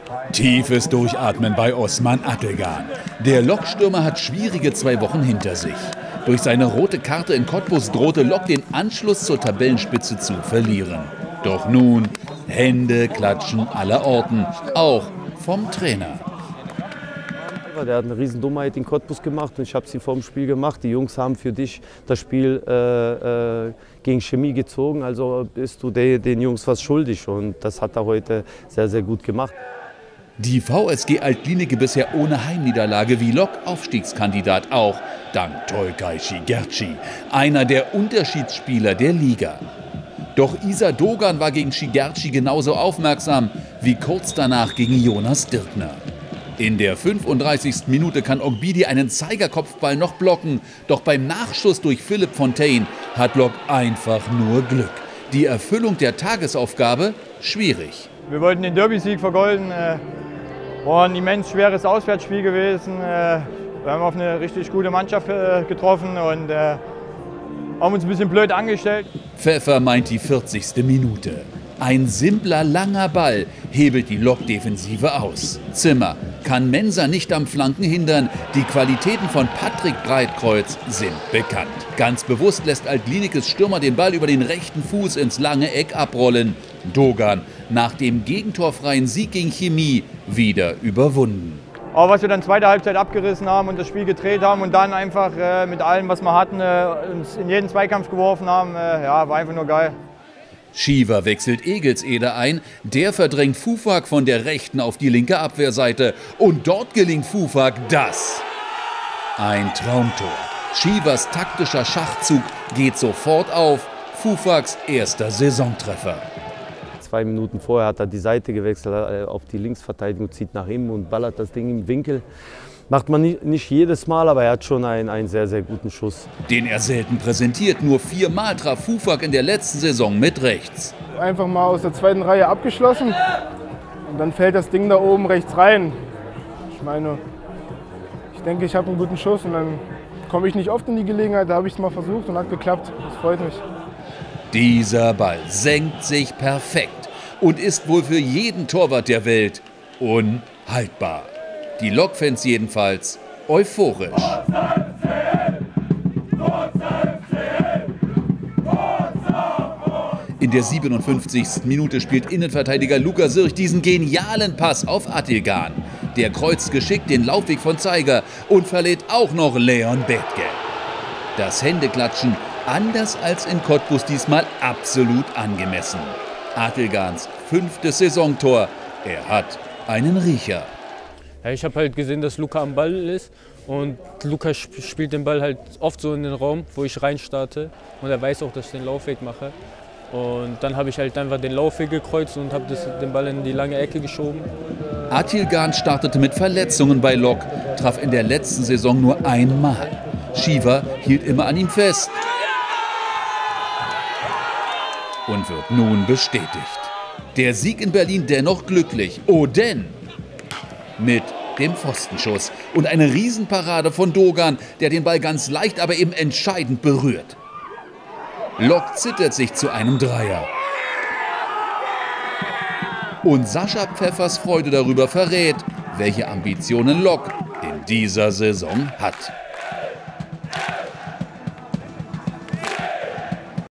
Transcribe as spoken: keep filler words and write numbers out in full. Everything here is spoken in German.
Tiefes Durchatmen bei Osman Atılgan. Der Lokstürmer hat schwierige zwei Wochen hinter sich. Durch seine rote Karte in Cottbus drohte Lok den Anschluss zur Tabellenspitze zu verlieren. Doch nun Hände klatschen aller Orten, auch vom Trainer. Der hat eine riesen Dummheit in Cottbus gemacht und ich habe sie vor dem Spiel gemacht. Die Jungs haben für dich das Spiel äh, äh, gegen Chemie gezogen, also bist du de, den Jungs was schuldig und das hat er heute sehr, sehr gut gemacht. Die V S G Alt-Glienicke bisher ohne Heimniederlage, wie Lok Aufstiegskandidat auch, dank Tolgay Ciğerci, einer der Unterschiedsspieler der Liga. Doch Isa Dogan war gegen Ciğerci genauso aufmerksam wie kurz danach gegen Jonas Dirkner. In der fünfunddreißigsten Minute kann Ogbidi einen Zeigerkopfball noch blocken. Doch beim Nachschuss durch Philipp Fontaine hat Lok einfach nur Glück. Die Erfüllung der Tagesaufgabe schwierig. Wir wollten den Derby-Sieg vergolden. War ein immens schweres Auswärtsspiel gewesen. Wir haben auf eine richtig gute Mannschaft getroffen und haben uns ein bisschen blöd angestellt. Pfeffer meint die vierzigste Minute. Ein simpler, langer Ball hebelt die Lok-Defensive aus. Zimmer kann Mensah nicht am Flanken hindern. Die Qualitäten von Patrick Breitkreuz sind bekannt. Ganz bewusst lässt Alt-Glienickes Stürmer den Ball über den rechten Fuß ins lange Eck abrollen. Dogan nach dem gegentorfreien Sieg gegen Chemie wieder überwunden. Aber was wir dann zweite Halbzeit abgerissen haben und das Spiel gedreht haben und dann einfach äh, mit allem, was wir hatten, äh, uns in jeden Zweikampf geworfen haben, äh, ja, war einfach nur geil. Schiever wechselt Egelseder ein, der verdrängt Fufak von der rechten auf die linke Abwehrseite und dort gelingt Fufak das. Ein Traumtor. Schievers taktischer Schachzug geht sofort auf, Fufaks erster Saisontreffer. Zwei Minuten vorher hat er die Seite gewechselt auf die Linksverteidigung, zieht nach ihm und ballert das Ding im Winkel. Macht man nicht jedes Mal, aber er hat schon einen, einen sehr, sehr guten Schuss. Den er selten präsentiert. Nur viermal traf Fufak in der letzten Saison mit rechts. Einfach mal aus der zweiten Reihe abgeschlossen und dann fällt das Ding da oben rechts rein. Ich meine, ich denke, ich habe einen guten Schuss und dann komme ich nicht oft in die Gelegenheit. Da habe ich es mal versucht und hat geklappt. Das freut mich. Dieser Ball senkt sich perfekt und ist wohl für jeden Torwart der Welt unhaltbar. Die Lok-Fans jedenfalls euphorisch. In der siebenundfünfzigsten Minute spielt Innenverteidiger Luka Sirch diesen genialen Pass auf Atılgan. Der kreuzt geschickt den Laufweg von Zeiger und verlädt auch noch Leon Bethge. Das Händeklatschen, anders als in Cottbus, diesmal absolut angemessen. Atılgans fünftes Saisontor. Er hat einen Riecher. Ja, ich habe halt gesehen, dass Luka am Ball ist und Luka spielt den Ball halt oft so in den Raum, wo ich rein starte und er weiß auch, dass ich den Laufweg mache. Und dann habe ich halt einfach den Laufweg gekreuzt und habe den Ball in die lange Ecke geschoben. Atılgan startete mit Verletzungen bei Lok, traf in der letzten Saison nur einmal. Schiever hielt immer an ihm fest und wird nun bestätigt. Der Sieg in Berlin dennoch glücklich. Oh, denn mit dem Pfostenschuss und eine Riesenparade von Dogan, der den Ball ganz leicht, aber eben entscheidend berührt. Lok zittert sich zu einem Dreier. Und Sascha Pfeffers Freude darüber verrät, welche Ambitionen Lok in dieser Saison hat.